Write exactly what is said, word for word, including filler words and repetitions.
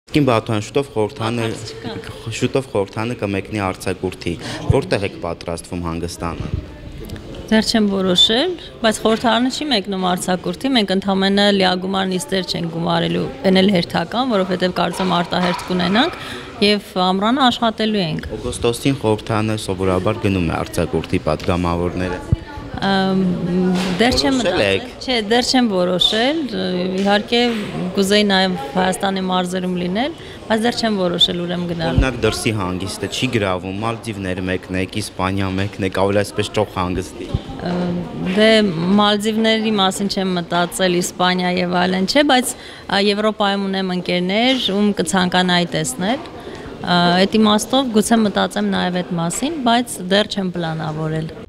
Կին բաթան շուտով խորհրդանը շուտով խորհրդանը կմեկնի արձակուրդի, որտեղ եք պատրաստվում հանգստանը։ Դեռ չեմ որոշել, բայց խորհրդարանը չի մեկնում արձակուրդի, մենք ընդհանրապես լիագումար նիստեր չենք գումարելու, էնել հերթական, որովհետև կարծում արտահերթ կունենանք եւ ամռանը աշխատելու ենք։ Օգոստոսին խորհրդարանը սովորաբար գնում է արձակուրդի պատգամավորները։ Դեռ չեմ մտածել, չէ, դեռ չեմ որոշել, իհարկե կուզեի նաև Հայաստանի մարզերում լինել, բայց դեռ չեմ որոշել ուրեմն գնալ։ Օրինակ դրսի հանգիստը չի գրավում, Մալդիվներ մեկնեք, Իսպանիա մեկնեք, ավելի այսպես ճոխ հանգստի։ Դե Մալդիվների մասին չեմ մտածել, Իսպանիա եւ այլն չէ, բայց Եվրոպայում ունեմ ընկերներ, ում կցանկանայի տեսնել։ Այդ իմաստով գուցե մտածեմ նաև այդ մասին, բայց դեռ չեմ պլանավորել։